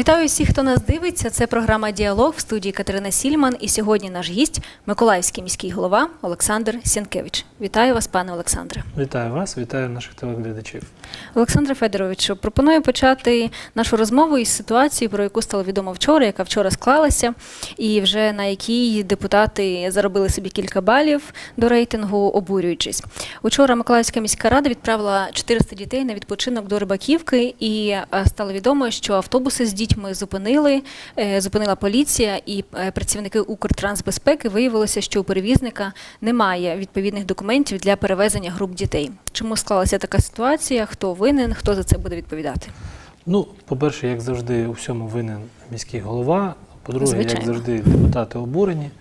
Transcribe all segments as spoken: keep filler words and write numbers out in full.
Вітаю всіх, хто нас дивиться. Це програма «Діалог» в студії Катерина Сільман. І сьогодні наш гість – Миколаївський міський голова Олександр Сєнкевич. Вітаю вас, пане Олександре. Вітаю вас, вітаю наших телеглядачів. Олександре Федоровичу, пропоную почати нашу розмову із ситуації, про яку стало відомо вчора, яка вчора склалася, і вже на якій депутати заробили собі кілька балів до рейтингу, обурюючись. Учора Миколаївська міська рада відправила чотириста дітей на відпочинок до Рибаківки, і стало відомо, що автобуси з дітьми зупинили, зупинила поліція, і працівники Укртрансбезпеки виявилося, що у перевізника немає відповідних документів для перевезення груп дітей. Чому склалася така ситуація? Хто винен? Хто за це буде відповідати? Ну, по-перше, як завжди, у всьому винен міський голова. По-друге, як завжди, депутати обурені.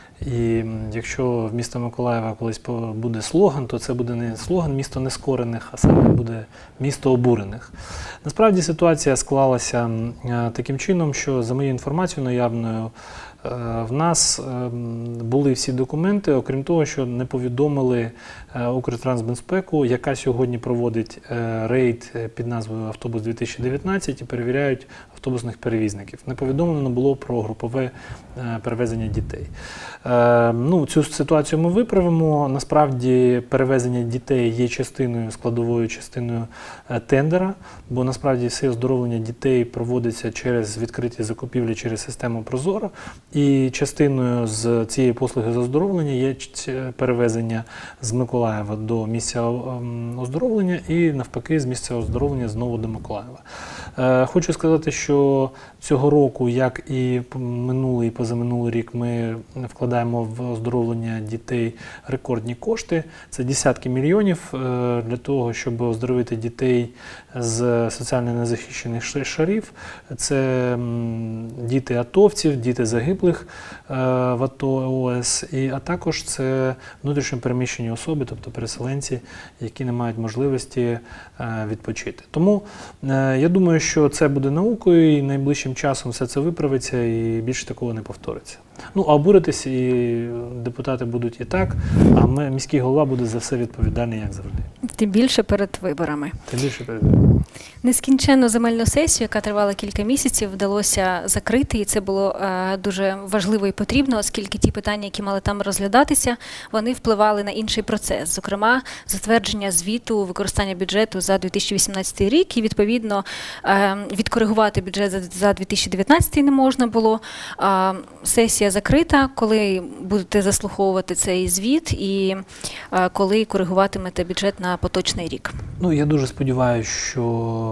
І якщо в міста Миколаєва колись буде слоган, то це буде не слоган «Місто нескорених», а саме буде «Місто обурених». Насправді ситуація склалася таким чином, що, за моєю інформацією наявною, в нас були всі документи, окрім того, що не повідомили Укртрансбезпеку, яка сьогодні проводить рейд під назвою «Автобус дві тисячі дев'ятнадцять» і перевіряють автобусних перевізників. Не повідомлено було про групове перевезення дітей. Ну, цю ситуацію ми виправимо. Насправді перевезення дітей є частиною, складовою частиною тендера, бо насправді все оздоровлення дітей проводиться через відкриті закупівлі, через систему «Прозоро». І частиною з цієї послуги з оздоровлення є перевезення з Миколаєва до місця оздоровлення і навпаки з місця оздоровлення знову до Миколаєва. Хочу сказати, що цього року, як і минулий і позаминулий рік, ми вкладаємо в оздоровлення дітей рекордні кошти. Це десятки мільйонів для того, щоб оздоровити дітей з соціально незахищених шарів. Це діти атовців, діти загиблих в АТО, ООС, а також це внутрішньо переміщені особи, тобто переселенці, які не мають можливості відпочити. Тому я думаю, що це буде наукою, і найближчим часом все це виправиться, і більше такого не повториться. Ну, а обуритись і депутати будуть і так, а ми, міський голова буде за все відповідальний, як завжди. Тим більше перед виборами. Тим більше перед виборами. Нескінченну земельну сесію, яка тривала кілька місяців, вдалося закрити, і це було е, дуже важливо і потрібно, оскільки ті питання, які мали там розглядатися, вони впливали на інший процес. Зокрема, затвердження звіту використання бюджету за дві тисячі вісімнадцятий рік, і, відповідно, е, відкоригувати бюджет за, за дві тисячі дев'ятнадцятий не можна було. Е, сесія закрита, коли будете заслуховувати цей звіт і е, коли коригуватимете бюджет на поточний рік? Ну, я дуже сподіваюся, що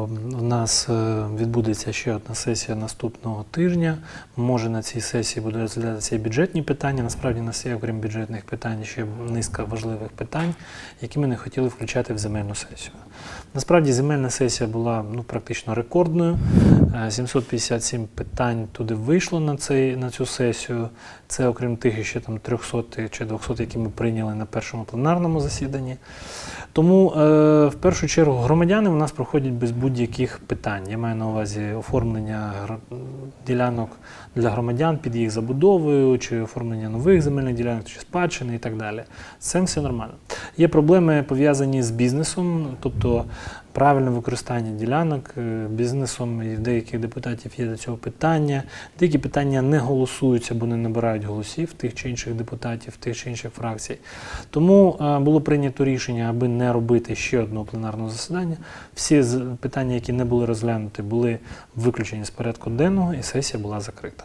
в нас відбудеться ще одна сесія наступного тижня. Може, на цій сесії будуть розглядатися і бюджетні питання. Насправді, у нас є, окрім бюджетних питань, ще низка важливих питань, які ми не хотіли включати в земельну сесію. Насправді, земельна сесія була ну, практично рекордною. сімсот п'ятдесят сім питань туди вийшло на, цей, на цю сесію. Це окрім тих ще там трьохсот чи двохсот, які ми прийняли на першому пленарному засіданні. Тому, е, в першу чергу, громадяни у нас проходять без будь-яких питань. Я маю на увазі оформлення ділянок для громадян під їх забудовою, чи оформлення нових земельних ділянок, чи спадщини і так далі. З цим все нормально. Є проблеми, пов'язані з бізнесом, тобто правильне використання ділянок бізнесом, і в деяких депутатів є до цього питання. Деякі питання не голосуються, бо не набирають голосів тих чи інших депутатів, тих чи інших фракцій. Тому було прийнято рішення, аби не робити ще одного пленарного засідання. Всі питання, які не були розглянуті, були виключені з порядку денного, і сесія була закрита.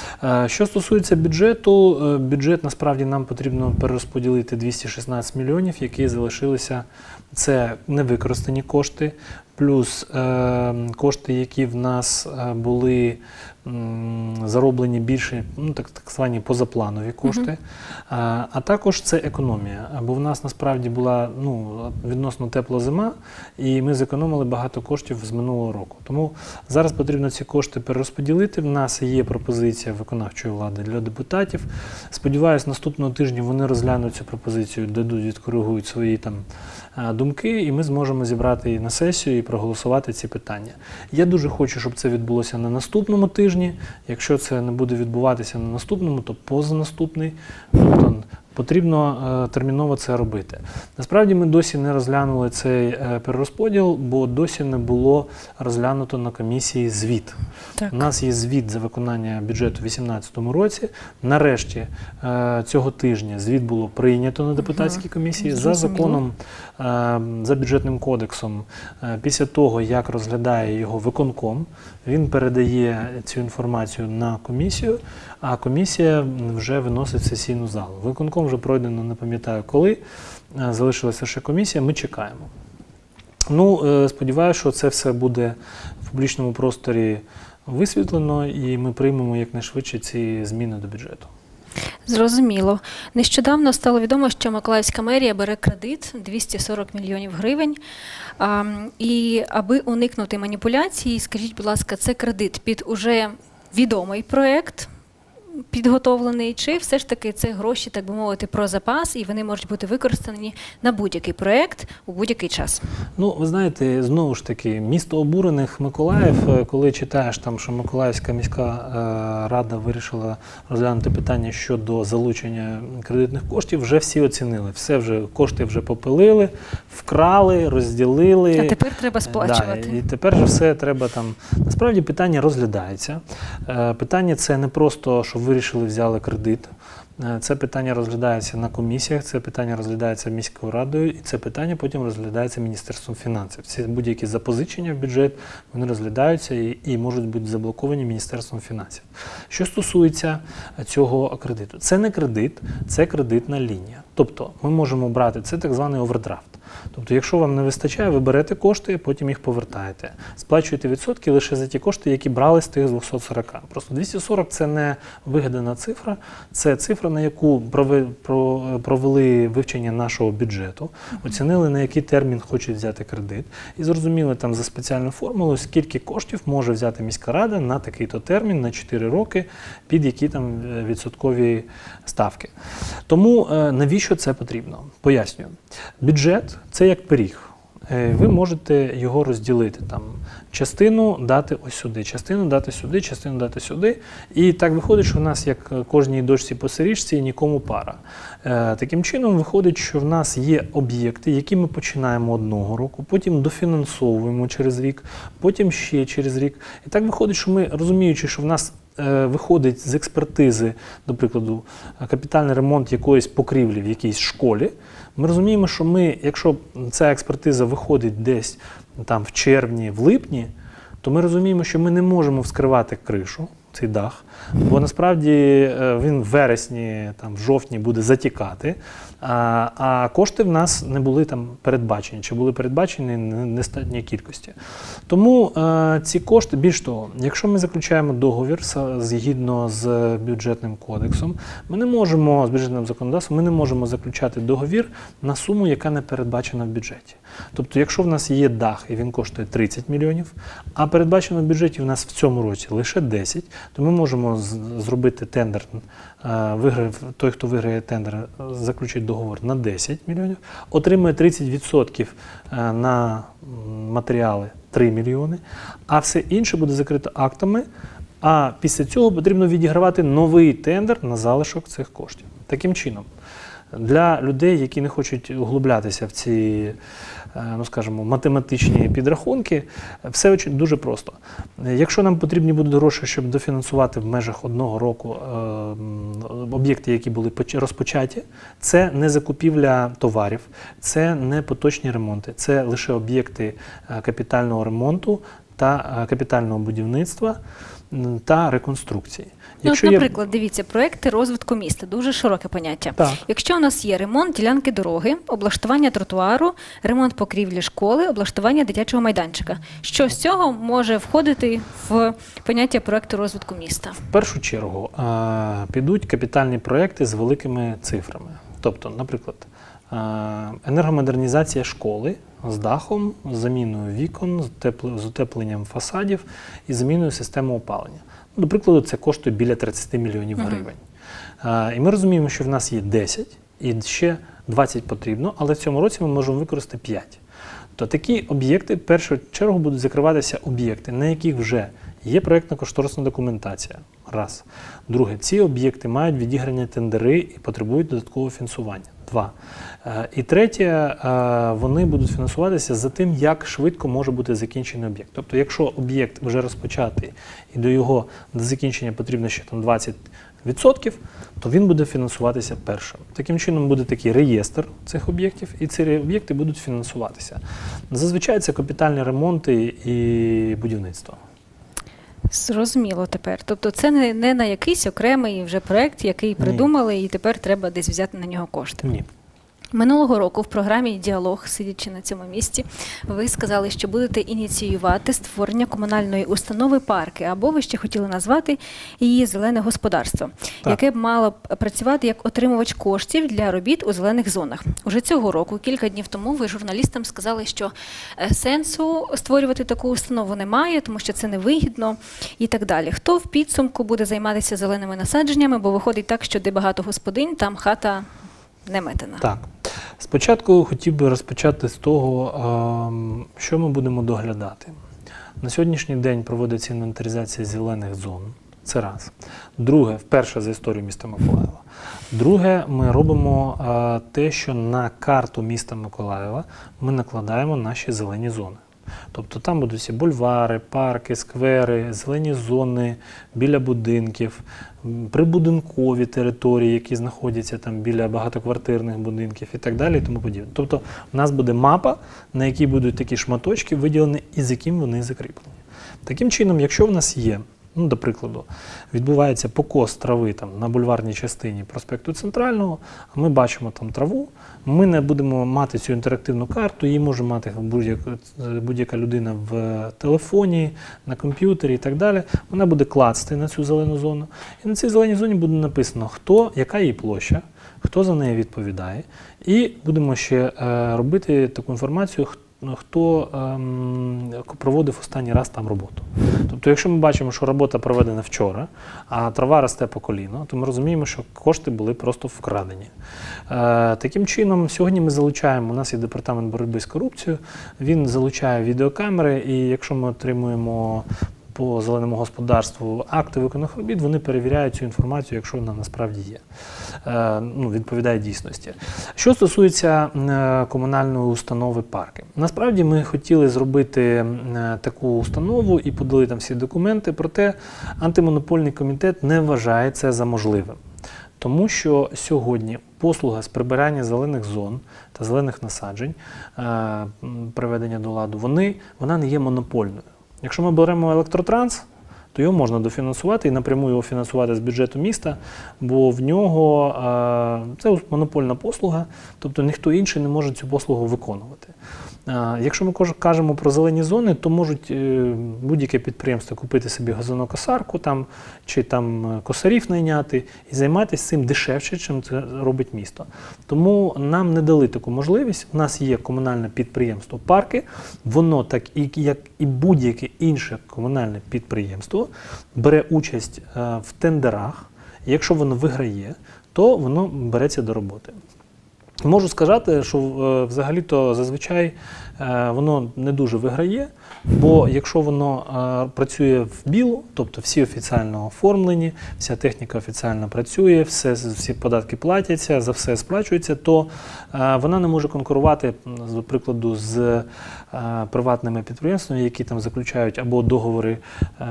Що стосується бюджету, бюджет насправді нам потрібно перерозподілити двісті шістнадцять мільйонів, які залишилися. Це невикористані кошти, плюс е, кошти, які в нас були м, зароблені більше, ну, так, так звані позапланові кошти, uh-huh. а, а також це економія. Бо в нас насправді була ну, відносно тепла зима, і ми зекономили багато коштів з минулого року. Тому зараз потрібно ці кошти перерозподілити. В нас є пропозиція виконавчої влади для депутатів. Сподіваюсь, наступного тижня вони розглянуть цю пропозицію, дадуть, відкоригують свої там думки, і ми зможемо зібрати її на сесію і проголосувати ці питання. Я дуже хочу, щоб це відбулося на наступному тижні. Якщо це не буде відбуватися на наступному, то позанаступний. Тобто потрібно терміново це робити. Насправді ми досі не розглянули цей перерозподіл, бо досі не було розглянуто на комісії звіт. Так. У нас є звіт за виконання бюджету у дві тисячі вісімнадцятому році. Нарешті цього тижня звіт було прийнято на депутатській комісії. Угу. За законом, за бюджетним кодексом, після того, як розглядає його виконком, він передає цю інформацію на комісію, а комісія вже виносить в сесійну залу. Виконком вже пройдено, не пам'ятаю коли, залишилася ще комісія, ми чекаємо. Ну, сподіваюся, що це все буде в публічному просторі висвітлено і ми приймемо якнайшвидше ці зміни до бюджету. Зрозуміло. Нещодавно стало відомо, що Миколаївська мерія бере кредит двісті сорок мільйонів гривень. А, і аби уникнути маніпуляцій, скажіть, будь ласка, це кредит під уже відомий проєкт, підготовлений, чи все ж таки це гроші, так би мовити, про запас, і вони можуть бути використані на будь-який проєкт у будь-який час? Ну, ви знаєте, знову ж таки, місто обурених Миколаїв, коли читаєш там, що Миколаївська міська е, рада вирішила розглянути питання щодо залучення кредитних коштів, вже всі оцінили. Все вже, кошти вже попилили, вкрали, розділили. А тепер треба сплачувати. Да, і тепер же все треба там. Насправді питання розглядається. Е, питання це не просто, що вирішили, взяли кредит. Це питання розглядається на комісіях, це питання розглядається міською радою, і це питання потім розглядається Міністерством фінансів. Ці будь-які запозичення в бюджет, вони розглядаються і, і можуть бути заблоковані Міністерством фінансів. Що стосується цього кредиту, це не кредит, це кредитна лінія. Тобто ми можемо брати, це так званий овердрафт. Тобто, якщо вам не вистачає, ви берете кошти, потім їх повертаєте. Сплачуєте відсотки лише за ті кошти, які брали з тих двохсот сорока. Просто двісті сорок – це не вигадана цифра, це цифра, на яку провели вивчення нашого бюджету, оцінили, на який термін хочуть взяти кредит, і зрозуміли там за спеціальну формулу, скільки коштів може взяти міська рада на такий-то термін, на чотири роки, під які там відсоткові ставки. Тому навіщо це потрібно? Пояснюю. Бюджет – це як пиріг. Ви можете його розділити, там, частину дати ось сюди, частину дати сюди, частину дати сюди. І так виходить, що в нас, як кожній дочці по сирічці, нікому пара. Е, таким чином виходить, що в нас є об'єкти, які ми починаємо одного року, потім дофінансовуємо через рік, потім ще через рік. І так виходить, що ми, розуміючи, що в нас е, виходить з експертизи, до прикладу, капітальний ремонт якоїсь покрівлі в якійсь школі, ми розуміємо, що ми, якщо ця експертиза виходить десь там в червні, в липні, то ми розуміємо, що ми не можемо вскривати кришу, цей дах, бо насправді він в вересні, там, в жовтні буде затікати, а, а кошти в нас не були там передбачені, чи були передбачені недостатньої кількості. Тому а, ці кошти, більш того, якщо ми заключаємо договір згідно з бюджетним кодексом, ми не можемо, з бюджетним законодавством, ми не можемо заключати договір на суму, яка не передбачена в бюджеті. Тобто, якщо в нас є дах і він коштує тридцять мільйонів, а передбачено в бюджеті в нас в цьому році лише десять, то ми можемо зробити тендер, виграв, той, хто виграє тендер, заключить договор на десять мільйонів, отримує тридцять відсотків на матеріали три мільйони, а все інше буде закрито актами, а після цього потрібно відігравати новий тендер на залишок цих коштів. Таким чином, для людей, які не хочуть углублятися в ці, ну скажімо, математичні підрахунки, все дуже просто. Якщо нам потрібні будуть гроші, щоб дофінансувати в межах одного року об'єкти, які були розпочаті, це не закупівля товарів, це не поточні ремонти, це лише об'єкти капітального ремонту та капітального будівництва та реконструкції. Ну, от, наприклад, є... дивіться, проекти розвитку міста, дуже широке поняття. Так. Якщо у нас є ремонт ділянки дороги, облаштування тротуару, ремонт покрівлі школи, облаштування дитячого майданчика, що з цього може входити в поняття проекту розвитку міста? В першу чергу підуть капітальні проекти з великими цифрами. Тобто, наприклад, енергомодернізація школи з дахом, з заміною вікон, з утепленням фасадів і заміною системи опалення. До прикладу, це коштує біля тридцять мільйонів гривень. Uh-huh. І ми розуміємо, що в нас є десять, і ще двадцять потрібно, але в цьому році ми можемо використати п'ять. То такі об'єкти, в першу чергу, будуть закриватися об'єкти, на яких вже є проєктно-кошторисна документація. Раз. Друге, ці об'єкти мають відіграні тендери і потребують додаткового фінансування. Два. І третє, вони будуть фінансуватися за тим, як швидко може бути закінчений об'єкт. Тобто, якщо об'єкт вже розпочатий і до його до закінчення потрібно ще там двадцять відсотків, то він буде фінансуватися першим. Таким чином буде такий реєстр цих об'єктів, і ці об'єкти будуть фінансуватися. Зазвичай це капітальні ремонти і будівництво. Зрозуміло тепер. Тобто це не, не на якийсь окремий вже проєкт, який придумали, Ні. і тепер треба десь взяти на нього кошти. Ні. Минулого року в програмі «Діалог», сидячи на цьому місці, ви сказали, що будете ініціювати створення комунальної установи «Парки», або ви ще хотіли назвати її «Зелене господарство», так. яке б мало працювати як отримувач коштів для робіт у зелених зонах. Уже цього року, кілька днів тому, ви журналістам сказали, що сенсу створювати таку установу немає, тому що це невигідно і так далі. Хто в підсумку буде займатися зеленими насадженнями, бо виходить так, що де багато господинь, там хата не метена. Так. Спочатку хотів би розпочати з того, що ми будемо доглядати. На сьогоднішній день проводиться інвентаризація зелених зон. Це раз. Друге, вперше за історію міста Миколаєва. Друге, ми робимо те, що на карту міста Миколаєва ми накладаємо наші зелені зони. Тобто там будуть всі бульвари, парки, сквери, зелені зони біля будинків, прибудинкові території, які знаходяться там біля багатоквартирних будинків і так далі і тому подібне. Тобто у нас буде мапа, на якій будуть такі шматочки виділені і з яким вони закріплені. Таким чином, якщо в нас є, ну, до прикладу, відбувається покос трави там, на бульварній частині проспекту Центрального, а ми бачимо там траву, ми не будемо мати цю інтерактивну карту, її може мати будь-яка будь-яка людина в телефоні, на комп'ютері і так далі. Вона буде клацати на цю зелену зону. І на цій зеленій зоні буде написано, хто, яка її площа, хто за неї відповідає. І будемо ще е, робити таку інформацію, хто ем, проводив останній раз там роботу. Тобто, якщо ми бачимо, що робота проведена вчора, а трава росте по коліно, то ми розуміємо, що кошти були просто вкрадені. Е, таким чином, сьогодні ми залучаємо, у нас є департамент боротьби з корупцією, він залучає відеокамери, і якщо ми отримуємо по зеленому господарству акти виконаних робіт, вони перевіряють цю інформацію, якщо вона насправді є, е, ну, відповідає дійсності. Що стосується е, комунальної установи «Парки». Насправді ми хотіли зробити е, таку установу і подали там всі документи, проте антимонопольний комітет не вважає це за можливим. Тому що сьогодні послуга з прибирання зелених зон та зелених насаджень, е, приведення до ладу, вони, вона не є монопольною. Якщо ми беремо електротранс, то його можна дофінансувати і напряму його фінансувати з бюджету міста, бо в нього е, це монопольна послуга, тобто ніхто інший не може цю послугу виконувати. Е, якщо ми кажемо про зелені зони, то можуть е, будь-яке підприємство купити собі газонокосарку там, чи там косарів найняти і займатися цим дешевше, чим це робить місто. Тому нам не дали таку можливість. У нас є комунальне підприємство «Парки», воно, так і, як і будь-яке інше комунальне підприємство, бере участь е, в тендерах, і якщо воно виграє, то воно береться до роботи. Можу сказати, що е, взагалі-то зазвичай е, воно не дуже виграє, бо якщо воно е, працює в білу, тобто всі офіційно оформлені, вся техніка офіційно працює, все, всі податки платяться, за все сплачується, то е, вона не може конкурувати, до прикладу, з е, приватними підприємствами, які там заключають або договори е,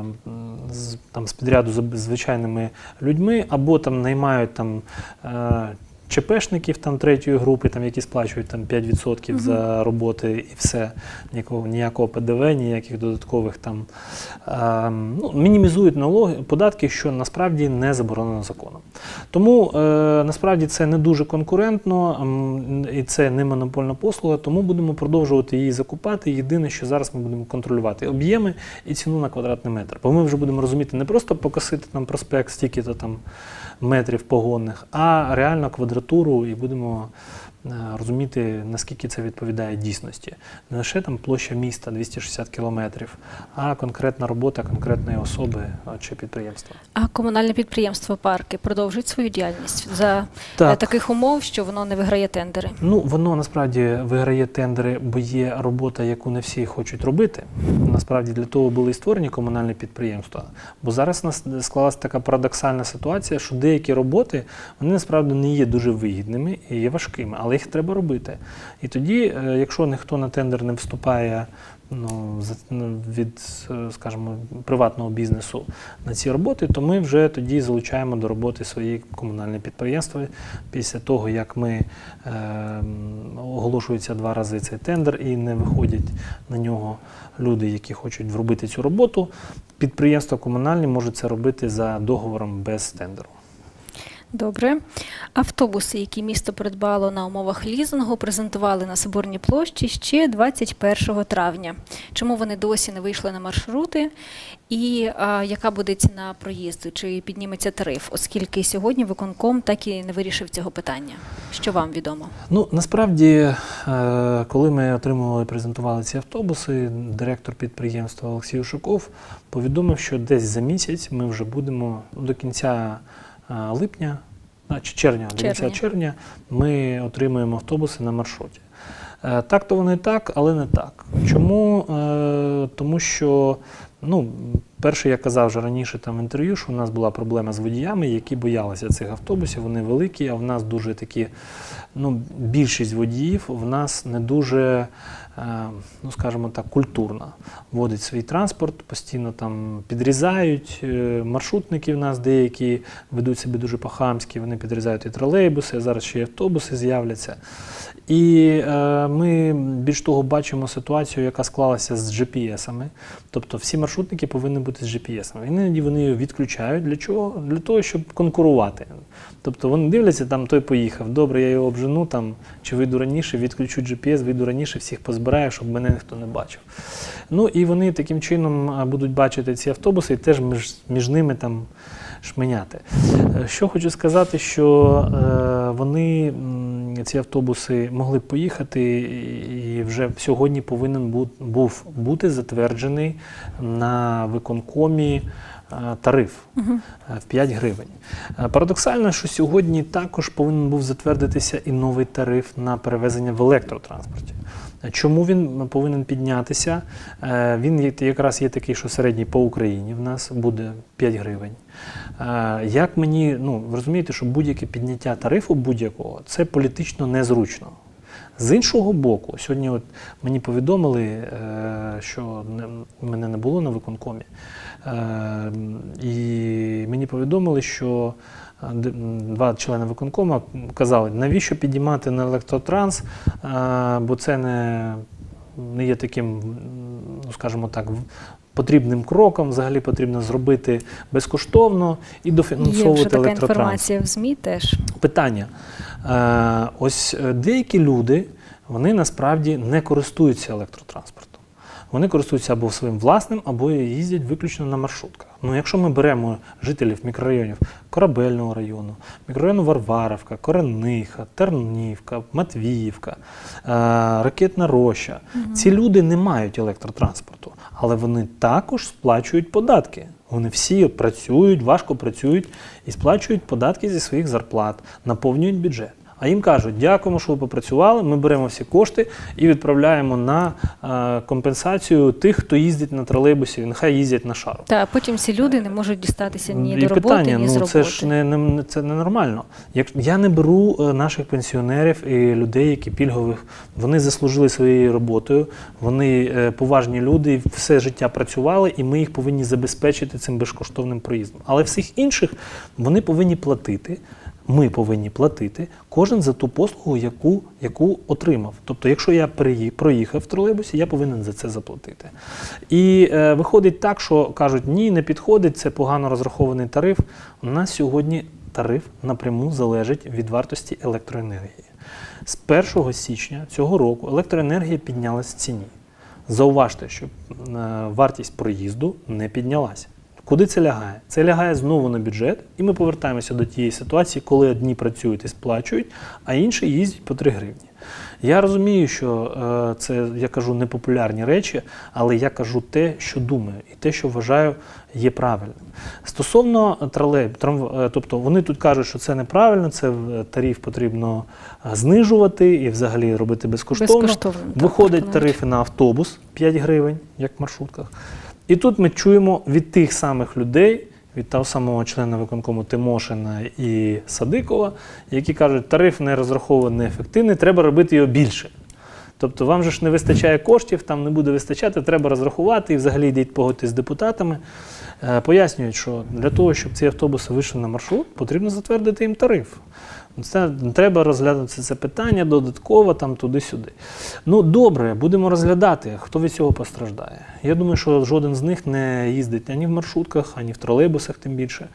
з, там, з підряду з звичайними людьми, або там наймають там е, ЧПшників там третьої групи, там, які сплачують там п'ять відсотків uh-huh. за роботи і все, ніякого, ніякого ПДВ, ніяких додаткових там, е, ну, мінімізують налоги, податки, що насправді не заборонено законом. Тому е, насправді це не дуже конкурентно е, і це не монопольна послуга, тому будемо продовжувати її закупати. Єдине, що зараз ми будемо контролювати об'єми і ціну на квадратний метр. Бо ми вже будемо розуміти не просто покосити там проспект стільки-то там метрів погонних, а реально квадратуру і будемо розуміти, наскільки це відповідає дійсності. Не лише там площа міста двісті шістдесят кілометрів, а конкретна робота конкретної особи чи підприємства. А комунальне підприємство «Парки» продовжують свою діяльність за Так. таких умов, що воно не виграє тендери? Ну, воно насправді виграє тендери, бо є робота, яку не всі хочуть робити. Насправді для того були і створені комунальні підприємства. Бо зараз у нас склалася така парадоксальна ситуація, що деякі роботи, вони насправді не є дуже вигідними і є важкими, але їх треба робити. І тоді, якщо ніхто на тендер не вступає, ну, від, скажімо, приватного бізнесу на ці роботи, то ми вже тоді залучаємо до роботи свої комунальні підприємства. Після того, як ми е, оголошується два рази цей тендер і не виходять на нього люди, які хочуть робити цю роботу, підприємства комунальні можуть це робити за договором без тендеру. Добре. Автобуси, які місто придбало на умовах лізингу, презентували на Соборній площі ще двадцять першого травня. Чому вони досі не вийшли на маршрути? І а, яка буде ціна проїзду? Чи підніметься тариф? Оскільки сьогодні виконком так і не вирішив цього питання. Що вам відомо? Ну, насправді, коли ми отримували, презентували ці автобуси, директор підприємства Олексій Ушаков повідомив, що десь за місяць ми вже будемо до кінця липня, чи червня, до кінця червня, ми отримуємо автобуси на маршруті. Так то вони так, але не так. Чому? Тому що, ну, перше, я казав вже раніше там в інтерв'ю, що у нас була проблема з водіями, які боялися цих автобусів, вони великі, а в нас дуже такі, ну, більшість водіїв в нас не дуже, ну, скажімо так, культурна. Водить свій транспорт, постійно там підрізають, маршрутники в нас деякі ведуть себе дуже по-хамськи, вони підрізають і тролейбуси, а зараз ще й автобуси з'являться. І е, ми більш того бачимо ситуацію, яка склалася з джі пі ес-ами. Тобто всі маршрутники повинні бути з джі пі ес-ами. Іноді вони її відключають. Для чого? Для того, щоб конкурувати. Тобто вони дивляться, там той поїхав, добре, я його обжену, там, чи вийду раніше, відключу джі пі ес, вийду раніше, всіх позбираю, щоб мене ніхто не бачив. Ну і вони таким чином будуть бачити ці автобуси і теж між, між ними там шменяти. Що хочу сказати, що е, вони, ці автобуси, могли б поїхати і вже сьогодні повинен був, був бути затверджений на виконкомі тариф угу. в п'ять гривень. Парадоксально, що сьогодні також повинен був затвердитися і новий тариф на перевезення в електротранспорті. Чому він повинен піднятися? Він якраз є такий, що середній по Україні в нас буде п'ять гривень. Як мені, ну, ви розумієте, що будь-яке підняття тарифу будь-якого, це політично незручно. З іншого боку, сьогодні от мені повідомили, що мене не було на виконкомі, і мені повідомили, що два члени виконкому казали, навіщо підіймати на електротранс, бо це не, не є таким, ну, скажімо так, потрібним кроком, взагалі потрібно зробити безкоштовно і дофінансовувати електротранс. Є вже така інформація в ЗМІ теж. Питання. Ось деякі люди, вони насправді не користуються електротранспортом. Вони користуються або своїм власним, або їздять виключно на маршрутках. Ну, якщо ми беремо жителів мікрорайонів Корабельного району, мікрорайону Варварівка, Корениха, Тернівка, Матвіївка, Ракетна Роща, угу. ці люди не мають електротранспорту, але вони також сплачують податки. Вони всі працюють, важко працюють і сплачують податки зі своїх зарплат, наповнюють бюджет. А їм кажуть, дякуємо, що ви попрацювали, ми беремо всі кошти і відправляємо на е, компенсацію тих, хто їздить на тролейбусі, нехай їздять на шару. Та потім ці люди не можуть дістатися ні і до роботи, питання, ні ну, з роботи. Це ж не, не, це ненормально. Як, я не беру наших пенсіонерів і людей, які пільгових, вони заслужили своєю роботою, вони е, поважні люди, все життя працювали, і ми їх повинні забезпечити цим безкоштовним проїздом. Але всіх інших вони повинні платити. Ми повинні платити кожен за ту послугу, яку, яку отримав. Тобто, якщо я проїхав в тролейбусі, я повинен за це заплатити. І е, виходить так, що кажуть, ні, не підходить, це погано розрахований тариф. У нас сьогодні тариф напряму залежить від вартості електроенергії. З першого січня цього року електроенергія піднялась в ціні. Зауважте, що е, вартість проїзду не піднялася. Куди це лягає? Це лягає знову на бюджет, і ми повертаємося до тієї ситуації, коли одні працюють і сплачують, а інші їздять по три гривні. Я розумію, що е, це, я кажу, непопулярні речі, але я кажу те, що думаю, і те, що вважаю, є правильним. Стосовно тролей, трам, тобто вони тут кажуть, що це неправильно, це тариф потрібно знижувати і взагалі робити безкоштовно. Безкоштовно. Виходять так, тарифи на автобус п'ять гривень, як в маршрутках. І тут ми чуємо від тих самих людей, від того самого члена виконкому Тимошина і Садикова, які кажуть, тариф не розрахований, неефективний, треба робити його більше. Тобто вам же ж не вистачає коштів, там не буде вистачати, треба розрахувати і взагалі йдіть погодити з депутатами. Е, пояснюють, що для того, щоб ці автобуси вийшли на маршрут, потрібно затвердити їм тариф. Це, треба розглядати це питання додатково, там туди-сюди. Ну, добре, будемо розглядати, хто від цього постраждає. Я думаю, що жоден з них не їздить ані в маршрутках, ані в тролейбусах, тим більше.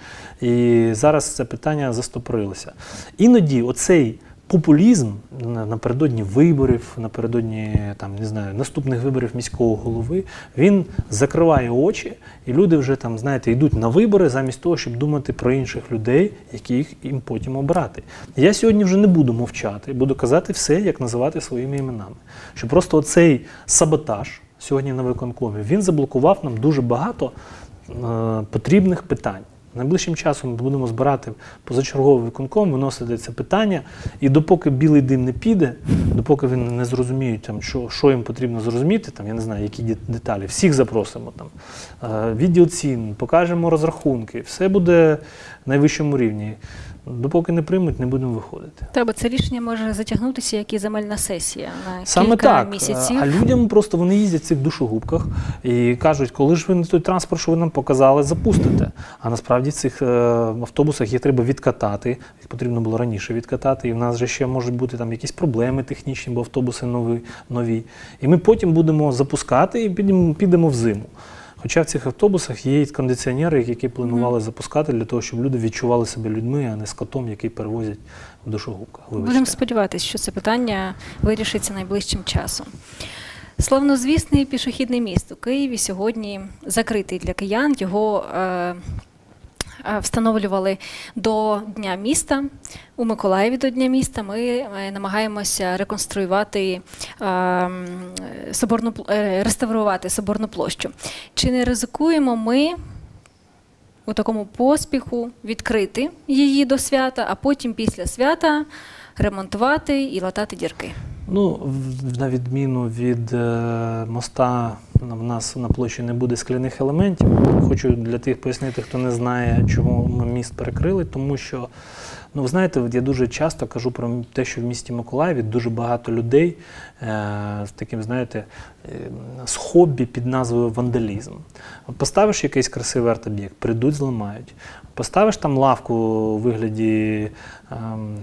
І зараз це питання застопорилося. Іноді оцей популізм напередодні виборів, напередодні там, не знаю, наступних виборів міського голови, він закриває очі, і люди вже там, знаєте, йдуть на вибори замість того, щоб думати про інших людей, яких їм потім обрати. Я сьогодні вже не буду мовчати, буду казати все, як називати своїми іменами. Що просто оцей саботаж сьогодні на виконкомі, він заблокував нам дуже багато е, потрібних питань. Найближчим часом ми будемо збирати позачерговий виконком, виносити це питання, і допоки білий дим не піде, допоки вони не зрозуміють, там, що, що їм потрібно зрозуміти, там, я не знаю, які деталі, всіх запросимо, там, відділ цін, покажемо розрахунки, все буде на найвищому рівні. Допоки не приймуть, не будемо виходити. Треба, це рішення може затягнутися, як і земельна сесія на Саме кілька так. місяців. А людям просто вони їздять в цих душогубках і кажуть, коли ж ви той транспорт, що ви нам показали, запустите. А насправді в цих е, автобусах їх треба відкатати, їх потрібно було раніше відкатати, і в нас же ще можуть бути там якісь проблеми технічні, бо автобуси нові. нові. І ми потім будемо запускати і підемо, підемо в зиму. Хоча в цих автобусах є кондиціонери, які планували mm. запускати для того, щоб люди відчували себе людьми, а не скотом, який перевозять в душогубках. Будемо сподіватися, що це питання вирішиться найближчим часом. Славнозвісний пішохідний міст у Києві сьогодні закритий для киян. Його е, встановлювали до Дня міста. У Миколаєві до Дня міста ми намагаємося реконструювати, соборну, реставрувати Соборну площу. Чи не ризикуємо ми у такому поспіху відкрити її до свята, а потім після свята ремонтувати і латати дірки? Ну, на відміну від е, моста, в нас на площі не буде скляних елементів. Хочу для тих пояснити, хто не знає, чому ми міст перекрили, тому що, ну, ви знаєте, я дуже часто кажу про те, що в місті Миколаєві дуже багато людей е, з таким, знаєте, е, з хобі під назвою вандалізм. От поставиш якийсь красивий арт-об'єкт, прийдуть, зламають. Поставиш там лавку у вигляді е,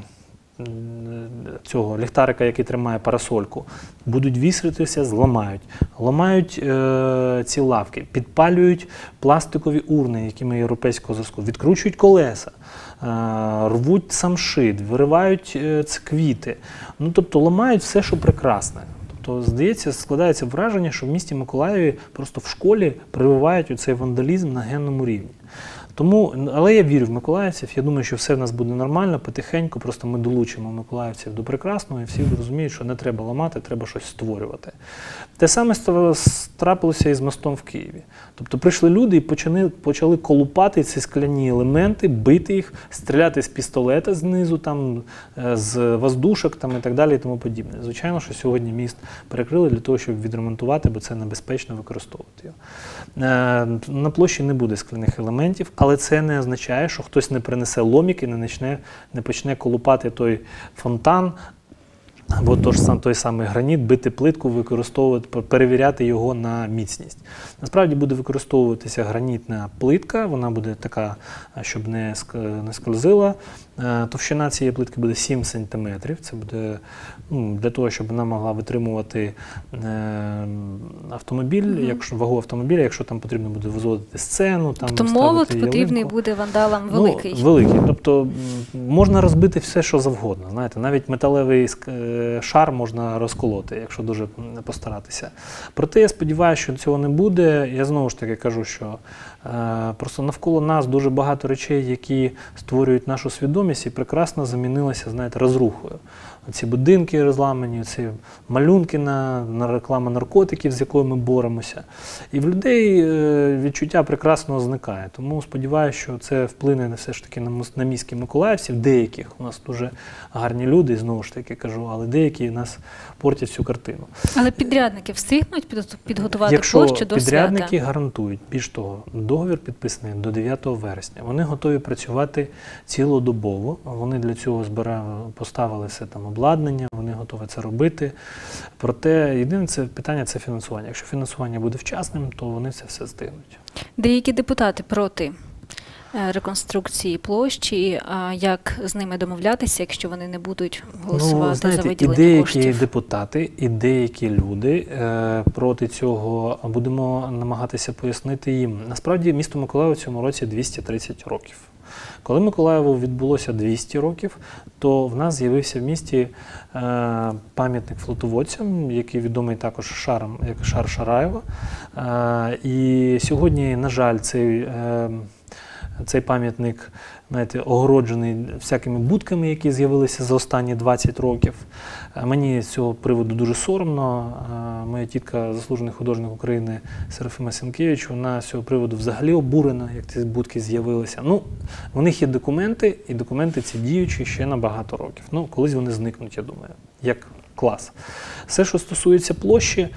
цього ліхтарика, який тримає парасольку, будуть вісритися, зламають. Ламають е, ці лавки, підпалюють пластикові урни, якими європейського зразку, відкручують колеса, е, рвуть самшит, виривають е, квіти. Ну, тобто ламають все, що прекрасне. Тобто, здається, складається враження, що в місті Миколаєві просто в школі прививають оцей вандалізм на генному рівні. Тому, але я вірю в миколаївців, я думаю, що все в нас буде нормально, потихеньку, просто ми долучимо миколаївців до прекрасного, і всі розуміють, що не треба ламати, треба щось створювати. Те саме трапилося і з мостом в Києві. Тобто прийшли люди і почали, почали колупати ці скляні елементи, бити їх, стріляти з пістолета знизу, там, з воздушок там, і так далі і тому подібне. Звичайно, що сьогодні міст перекрили для того, щоб відремонтувати, бо це небезпечно використовувати його. На площі не буде скляних елементів, але це не означає, що хтось не принесе ломік і не почне, не почне колупати той фонтан, або той самий граніт, бити плитку, використовувати, перевіряти його на міцність. Насправді буде використовуватися гранітна плитка, вона буде така, щоб не скользила. Товщина цієї плитки буде сім сантиметрів. Це буде, ну, для того, щоб вона могла витримувати автомобіль, mm-hmm. якщо, вагу автомобіля, якщо там потрібно буде визводити сцену. Там, тобто молот потрібний буде вандалам великий. Ну, великий. Тобто можна розбити все, що завгодно. Знаєте, навіть металевий шар можна розколоти, якщо дуже постаратися. Проте я сподіваюся, що цього не буде. Я знову ж таки кажу, що Просто навколо нас дуже багато речей, які створюють нашу свідомість і прекрасно замінилися, знаєте, розрухою. Ці будинки розламані, ці малюнки на, на рекламу наркотиків, з якою ми боремося. І в людей відчуття прекрасно зникає. Тому сподіваюся, що це вплине все ж таки на, на міських миколаївців, деяких. У нас дуже гарні люди, знову ж таки кажу, але деякі нас портять цю картину. Але підрядники встигнуть підготувати Якщо площу до підрядники свята? гарантують, більш того, договір підписаний до дев'ятого вересня. Вони готові працювати цілодобово. Вони для цього збирали, поставили все там обладнання, вони готові це робити. Проте єдине це питання – це фінансування. Якщо фінансування буде вчасним, то вони це все встигнуть. Деякі депутати проти реконструкції площі, а як з ними домовлятися, якщо вони не будуть голосувати ну, знаєте, за виділення і деякі коштів? депутати, і деякі люди е, проти цього будемо намагатися пояснити їм. Насправді місто Миколаїв у цьому році двісті тридцять років. Коли Миколаєву відбулося двісті років, то в нас з'явився в місті е, пам'ятник флотоводцям, який відомий також шаром, як Шар Шараєва. Е, і сьогодні, на жаль, цей е, Цей пам'ятник, знаєте, огороджений всякими будками, які з'явилися за останні двадцять років. Мені з цього приводу дуже соромно. Моя тітка, заслужений художник України Серафима Сенкевич, вона з цього приводу взагалі обурена, як ці будки з'явилися. Ну, у них є документи, і документи ці діючі ще на багато років. Ну, колись вони зникнуть, я думаю, як клас. Все, що стосується площі,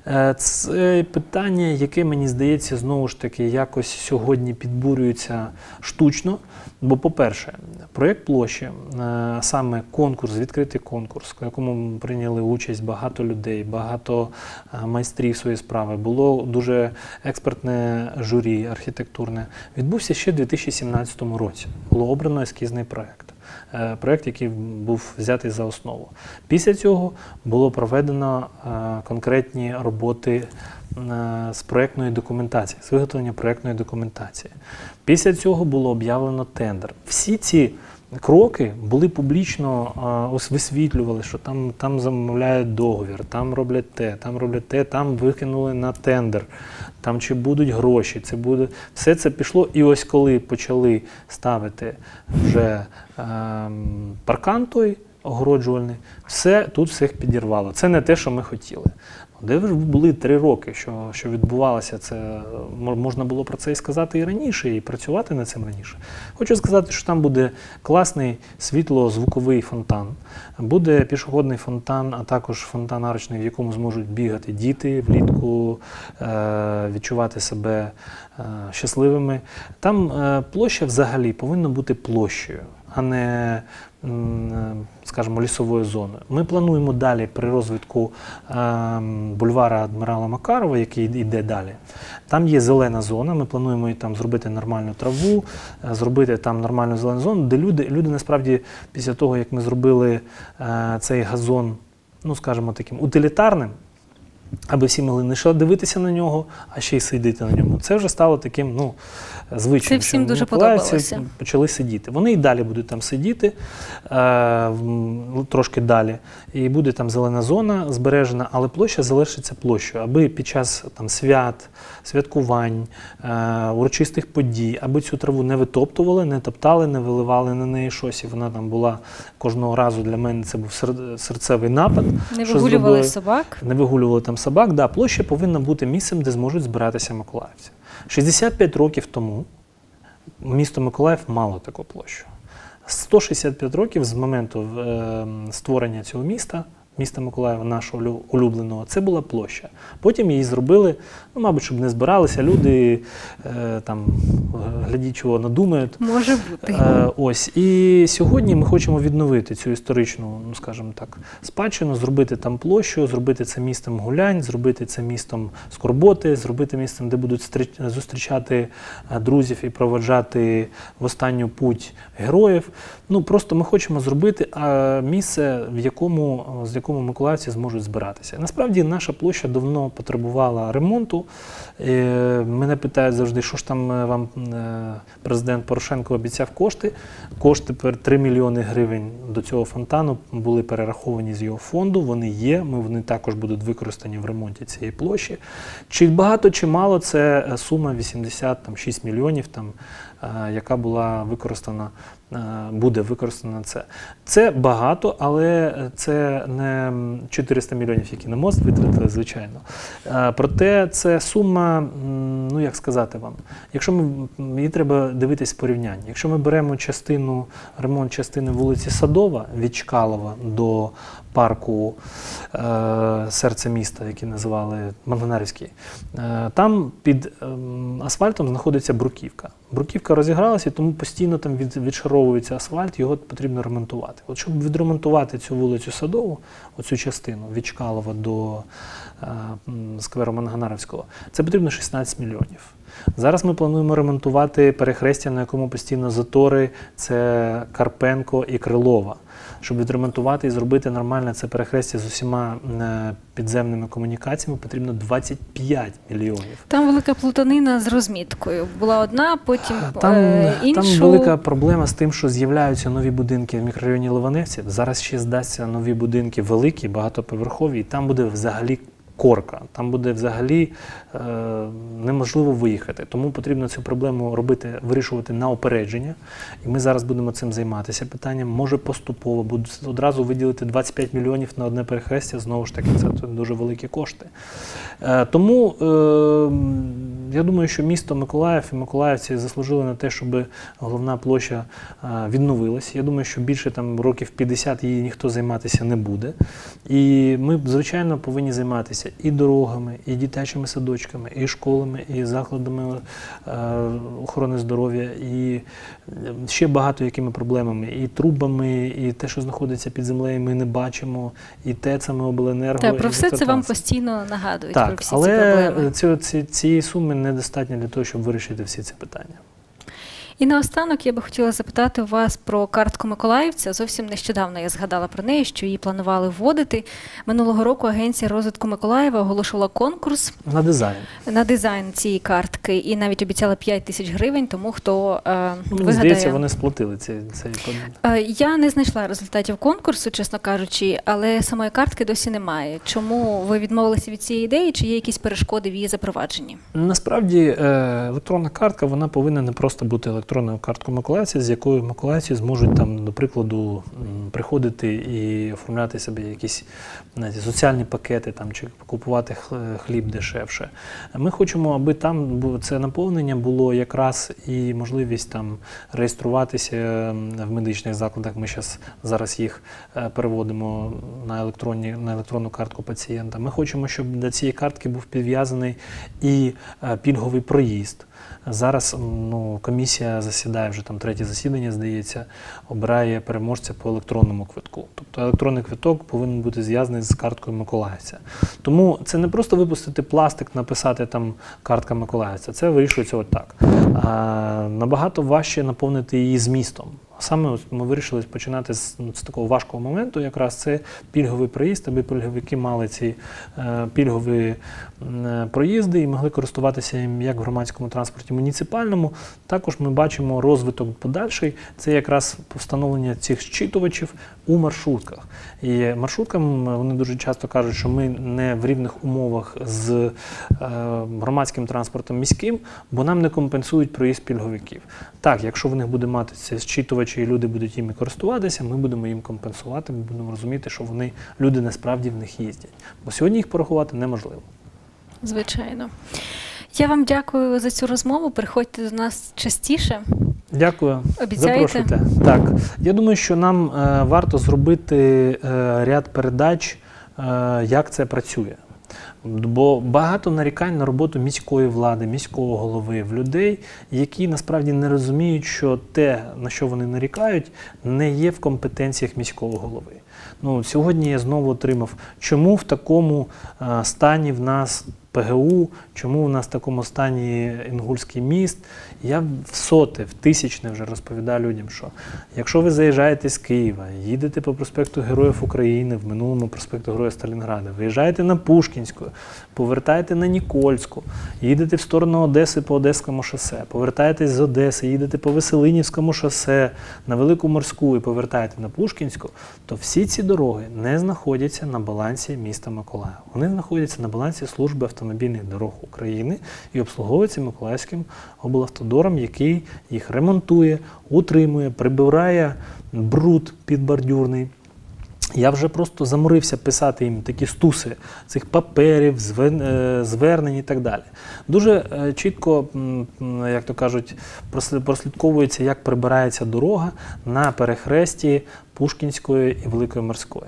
це питання, яке, мені здається, знову ж таки, якось сьогодні підбурюється штучно. Бо, по-перше, проєкт площі, саме конкурс, відкритий конкурс, в якому прийняли участь багато людей, багато майстрів своєї справи, було дуже експертне журі архітектурне, відбувся ще в дві тисячі сімнадцятому році. Було обрано ескізний проєкт. Проєкт, який був взятий за основу. Після цього було проведено конкретні роботи з проєктної документації, з виготовлення проєктної документації. Після цього було об'явлено тендер. Всі ці кроки були публічно ось висвітлювали, що там, там замовляють договір, там роблять те, там роблять те, там викинули на тендер, там чи будуть гроші, це буде. Все це пішло, і ось коли почали ставити вже е, паркан той огороджувальний, все тут всіх підірвало. Це не те, що ми хотіли. Де ж були три роки, що, що відбувалося це, можна було про це і сказати і раніше, і працювати над цим раніше. Хочу сказати, що там буде класний світло-звуковий фонтан, буде пішохідний фонтан, а також фонтан арочний, в якому зможуть бігати діти влітку, відчувати себе щасливими. Там площа взагалі повинна бути площею, а не, скажімо, лісовою зоною. Ми плануємо далі при розвитку бульвара Адмірала Макарова, який йде далі. Там є зелена зона, ми плануємо там зробити нормальну траву, зробити там нормальну зелену зону, де люди, люди насправді після того, як ми зробили цей газон, ну, скажімо, таким утилітарним, аби всі могли не лише дивитися на нього, а ще й сидіти на ньому. Це вже стало таким, ну, звичним. Це всім дуже подобалося. Почали сидіти. Вони і далі будуть там сидіти, е, трошки далі. І буде там зелена зона збережена, але площа залишиться площею, аби під час там свят, святкувань, е, урочистих подій, аби цю траву не витоптували, не топтали, не виливали на неї щось. І вона там була кожного разу, для мене це був серцевий напад. Не вигулювали собак? Не вигулювали там собак, да, площа повинна бути місцем, де зможуть збиратися миколаївці. шістдесят п'ять років тому місто Миколаїв мало таку площу. сто шістдесят п'ять років з моменту е, створення цього міста, міста Миколаєва, нашого улюбленого, це була площа. Потім її зробили, ну, мабуть, щоб не збиралися люди, е, там, глядіть, чого надумають. Може бути. Е, ось. І сьогодні ми хочемо відновити цю історичну, ну, скажімо так, спадщину, зробити там площу, зробити це містом гулянь, зробити це містом скорботи, зробити містом, де будуть зустрічати друзів і проводжати в останню путь героїв. Ну, просто ми хочемо зробити місце, в якому, з якому миколаївці зможуть збиратися. Насправді наша площа давно потребувала ремонту. Мене питають завжди, що ж там вам президент Порошенко обіцяв кошти. Кошти три мільйони гривень до цього фонтану були перераховані з його фонду, вони є, вони також будуть використані в ремонті цієї площі. Чи багато, чи мало, це сума вісімдесят шість мільйонів, там, яка була використана, буде використана на це. Це багато, але це не чотириста мільйонів, які на мост витратили, звичайно. Проте це сума, ну як сказати вам, якщо ми, її треба дивитись в порівнянні. Якщо ми беремо частину, ремонт частини вулиці Садова від Чкалова до парку е, серце міста, який називали Мангонарівський, е, там під е, асфальтом знаходиться бруківка. Бруківка розігралася, тому постійно там від, відшаровується асфальт, його потрібно ремонтувати. От щоб відремонтувати цю вулицю Садову, оцю частину від Чкалова до е, скверу Мангонарівського, це потрібно шістнадцять мільйонів. Зараз ми плануємо ремонтувати перехрестя, на якому постійно затори, це Карпенко і Крилова. Щоб відремонтувати і зробити нормальне це перехрестя з усіма підземними комунікаціями, потрібно двадцять п'ять мільйонів. Там велика плутанина з розміткою. Була одна, потім там, е, іншу. Там велика проблема з тим, що з'являються нові будинки в мікрорайоні Ливаневці. Зараз ще здасться нові будинки великі, багатоповерхові, і там буде взагалі корка. Там буде взагалі е, неможливо виїхати. Тому потрібно цю проблему робити, вирішувати на опередження. І ми зараз будемо цим займатися питанням. Може поступово, будуть одразу виділити двадцять п'ять мільйонів на одне перехрестя, знову ж таки, це дуже великі кошти. Е, тому е, я думаю, що місто Миколаїв і миколаївці заслужили на те, щоб головна площа е, відновилась. Я думаю, що більше там років п'ятдесят її ніхто займатися не буде. І ми, звичайно, повинні займатися і дорогами, і дитячими садочками, і школами, і закладами е, охорони здоров'я, і ще багато якими проблемами, і трубами, і те, що знаходиться під землею, ми не бачимо, і ТЕЦами, обленерго. Так, про все це вам постійно нагадують, так, про всі але ці проблеми. Ці, ці, цієї суми недостатньо для того, щоб вирішити всі ці питання. І наостанок я би хотіла запитати вас про картку миколаївця. Зовсім нещодавно я згадала про неї, що її планували вводити. Минулого року Агенція розвитку Миколаєва оголошувала конкурс на дизайн. На дизайн цієї картки і навіть обіцяла п'ять тисяч гривень тому, хто е, вигадає. Здається, вони сплатили цей цей е, Я не знайшла результатів конкурсу, чесно кажучи, але самої картки досі немає. Чому ви відмовилися від цієї ідеї, чи є якісь перешкоди в її запровадженні? Насправді електронна картка, вона повинна не просто бути електронною карткою миколаївця, з якою миколаївці зможуть, там, до прикладу, приходити і оформляти собі якісь, знаєте, соціальні пакети там, чи купувати хліб дешевше. Ми хочемо, аби там це наповнення було якраз і можливість там реєструватися в медичних закладах. Ми зараз, зараз їх переводимо на, електронні, на електронну картку пацієнта. Ми хочемо, щоб до цієї картки був підв'язаний і пільговий проїзд. Зараз ну, комісія засідає, вже там третє засідання, здається, обирає переможця по електронному квитку. Тобто електронний квиток повинен бути зв'язаний з карткою миколаївця. Тому це не просто випустити пластик, написати там картка миколаївця, це вирішується отак. А набагато важче наповнити її змістом. Саме ми вирішили починати з, з такого важкого моменту, якраз це пільговий проїзд, аби пільговики мали ці е, пільгові е, проїзди і могли користуватися їм як в громадському транспорті муніципальному. Також ми бачимо розвиток подальший, це якраз встановлення цих зчитувачів у маршрутках. І маршруткам вони дуже часто кажуть, що ми не в рівних умовах з е, громадським транспортом міським, бо нам не компенсують проїзд пільговиків. Так, якщо в них буде мати ці зчитувачі, і люди будуть їми користуватися, ми будемо їм компенсувати, ми будемо розуміти, що вони, люди насправді в них їздять. Бо сьогодні їх порахувати неможливо. Звичайно. Я вам дякую за цю розмову. Приходьте до нас частіше. Дякую. Обіцяєте? Запрошуйте. Так. Я думаю, що нам е, варто зробити е, ряд передач, е, як це працює. Бо багато нарікань на роботу міської влади, міського голови, в людей, які насправді не розуміють, що те, на що вони нарікають, не є в компетенціях міського голови. Ну, сьогодні я знову отримав, чому в такому а, стані в нас Пе Ге У, чому у нас в такому стані Інгульський міст. Я в соте, в тисячне вже розповідаю людям, що якщо ви заїжджаєте з Києва, їдете по проспекту Героїв України, в минулому проспекту Героїв Сталінграда, виїжджаєте на Пушкінську, повертаєте на Нікольську, їдете в сторону Одеси по Одеському шосе, повертаєтесь з Одеси, їдете по Веселинівському шосе, на Велику Морську і повертаєте на Пушкінську, то всі ці дороги не знаходяться на балансі міста Миколаєва. Вони знаходяться на балансі Служби автомобільних дорог України і обслуговуються Миколаївським облавтодором, який їх ремонтує, утримує, прибирає бруд підбордюрний. Я вже просто заморився писати їм такі стуси цих паперів, звернень і так далі. Дуже чітко, як то кажуть, прослідковується, як прибирається дорога на перехресті Пушкінської і Великої Морської.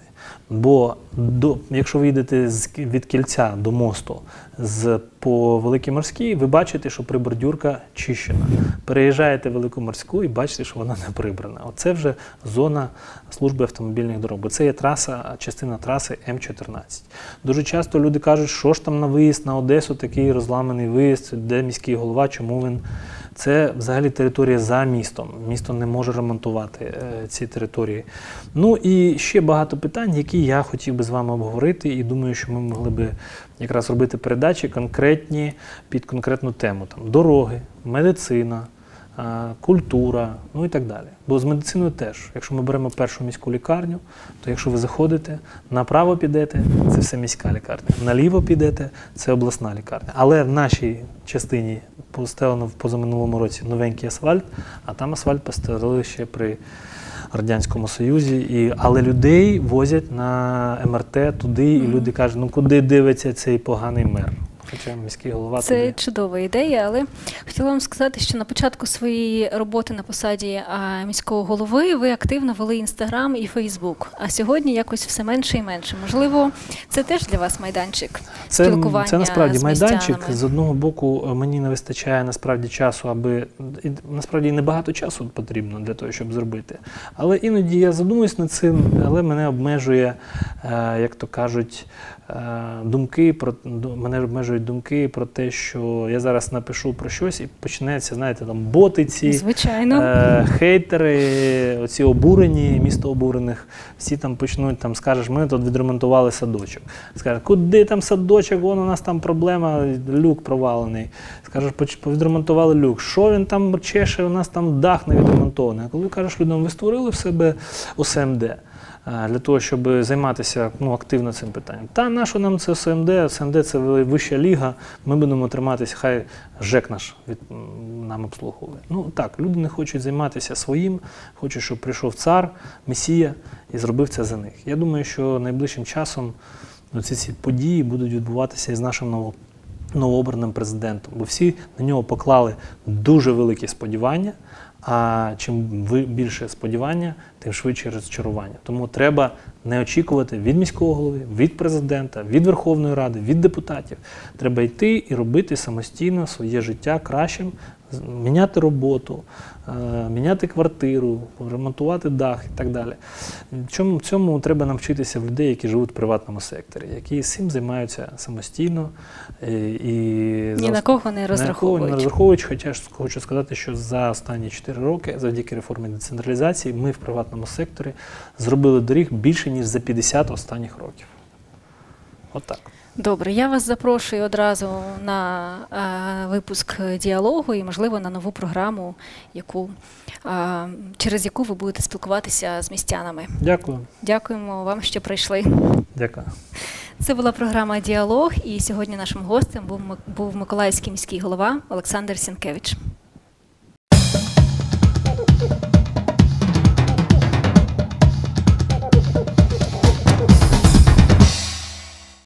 Бо до, якщо ви йдете з, від Кільця до мосту з, по Великій Морській, ви бачите, що прибордюрка чищена. Переїжджаєте Велику Морську і бачите, що вона не прибрана. Оце вже зона Служби автомобільних дорог, бо це є траса, частина траси Ем чотирнадцять. Дуже часто люди кажуть, що ж там на виїзд на Одесу, такий розламаний виїзд, де міський голова, чому він... Це взагалі територія за містом. Місто не може ремонтувати е, ці території. Ну і ще багато питань, які я хотів би з вами обговорити, і думаю, що ми могли би якраз робити передачі конкретні під конкретну тему. Там дороги, медицина, е, культура, ну і так далі. Бо з медициною теж. Якщо ми беремо першу міську лікарню, то якщо ви заходите, направо підете, це все міська лікарня. Наліво підете, це обласна лікарня. Але в нашій частині постелено в позаминулому році новенький асфальт, а там асфальт постелили ще при Радянському Союзі. І, але людей возять на Ем Ер Те туди, і люди кажуть, ну куди дивиться цей поганий мер? Хоча міський голова Це туди. чудова ідея, але хотіла вам сказати, що на початку своєї роботи на посаді а, міського голови ви активно вели Інстаграм і Фейсбук, а сьогодні якось все менше і менше. Можливо, це теж для вас майданчик це, спілкування це насправді з майданчик. містянами? З одного боку, мені не вистачає насправді часу, аби і, насправді небагато часу потрібно для того, щоб зробити. Але іноді я задумуюсь над цим, але мене обмежує, е, як то кажуть, е, думки про мене обмежують думки про те, що я зараз напишу про щось і почнеться, знаєте, там боти ці, Звичайно. Е, хейтери, оці обурені, місто обурених, всі там почнуть, там скажеш, ми тут відремонтували садочок. Скажеш, куди там садочок, вон у нас там проблема, люк провалений. Скажеш, відремонтували люк, що він там чеше, у нас там дах не відремонтований. А коли кажеш людям, ви створили в себе О Се Ем Де для того, щоб займатися ну, активно цим питанням. Та нащо нам це О Се Ем Де? О Се Ем Де – це вища ліга, ми будемо триматися, хай ЖЕК наш від, нам обслуговує. Ну так, люди не хочуть займатися своїм, хочуть, щоб прийшов цар, месія і зробив це за них. Я думаю, що найближчим часом ну, ці, ці події будуть відбуватися і з нашим новим новообраним президентом, бо всі на нього поклали дуже великі сподівання, а чим більше сподівання, тим швидше розчарування. Тому треба не очікувати від міського голови, від президента, від Верховної Ради, від депутатів. Треба йти і робити самостійно своє життя кращим, міняти роботу, міняти квартиру, ремонтувати дах і так далі. Цьому, цьому треба навчитися в людей, які живуть в приватному секторі, які цим займаються самостійно. І Ні на кого не розраховують. Не розраховують, хоча хочу сказати, що за останні чотири роки, завдяки реформі децентралізації, ми в приватному секторі зробили доріг більше, ніж за п'ятдесят останніх років. От так. Добре, я вас запрошую одразу на а, випуск діалогу і, можливо, на нову програму, яку, а, через яку ви будете спілкуватися з містянами. Дякую. Дякуємо вам, що прийшли. Дякую. Це була програма «Діалог», і сьогодні нашим гостем був, був Миколаївський міський голова Олександр Сінкевич.